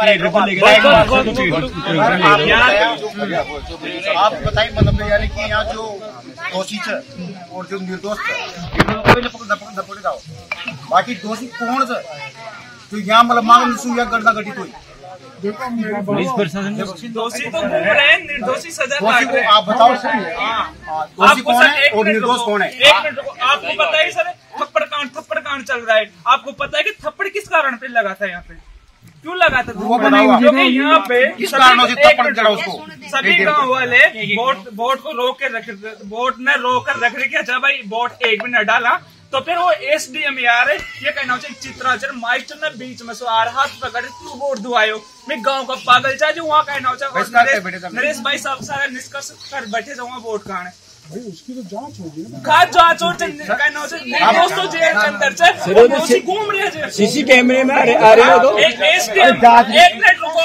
आप बताइए मतलब यानी कि यहाँ जो दोषी है और जो निर्दोष है पकड़े जाओ, बाकी दोषी कौन है तो यहाँ मतलब मांग या घटना घटित हुई। पुलिस प्रशासन दोषी तो घूम रहे हैं, निर्दोषी सजा काट रहे हैं। आप बताओ सर, दोषी कौन है और निर्दोष कौन है? एक मिनट रुको, आपको पता है सर थप्पड़ कांड चल रहा है, आपको पता है कि थप्पड़ किस कारण पे लगा था, यहाँ पे क्यों लगा था? क्योंकि यहाँ पे किस कारणों से थप्पड़ चढ़ा उसको? सभी गाँव वाले वोट को रोक के रख, वोट ने रोक कर रख रहे कि अच्छा भाई वोट एक भी न डाला, तो फिर वो SDM यार ये कहना चाहिए चित्राचर मास्टर ने बीच में सो आ रहा हाथ पकड़ तू वोट दुआयो, मैं गांव का पागल चाहे जो वहाँ कहना चाहिए नरेश भाई साहब सारा निष्कर्ष कर बैठे जो वहाँ वोट कहाँ है उसकी तो जांच होगी ना। खा जांच हो कहना चाहिए दोस्तों जेल के अंदर से घूम रहे हैं सीसी कैमरे में आ रहे हो तो एक SDM एक मिनट रुको,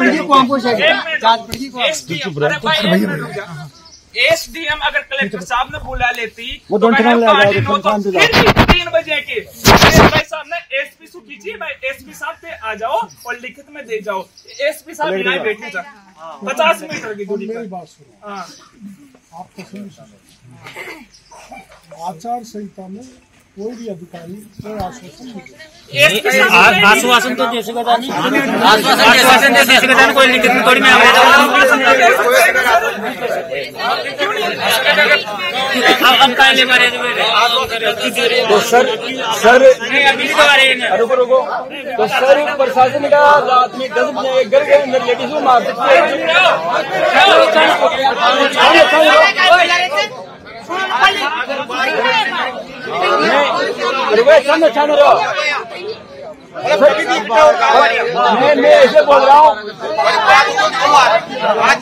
SDM अगर कलेक्टर साहब ने बुला लेती तो 3 बजे के भाई साहब ने SP से कीजिए भाई, SP साहब से आ जाओ और लिखित में दे जाओ, SP साहब यहाँ बैठे जा 50 मीटर की दूरी पर। आपको आचार संहिता में कोई भी अधिकारी कोई आश्वासन तो जैसे का नहीं, आश्वासन जैसे का कोई लिखित में थोड़ी में अब काले बारे तो सर रुको तो सर प्रशासन का रात में 10 बजे घर के अंदर लेडीज को मार सकते हैं। मैं ऐसे बोल रहा हूँ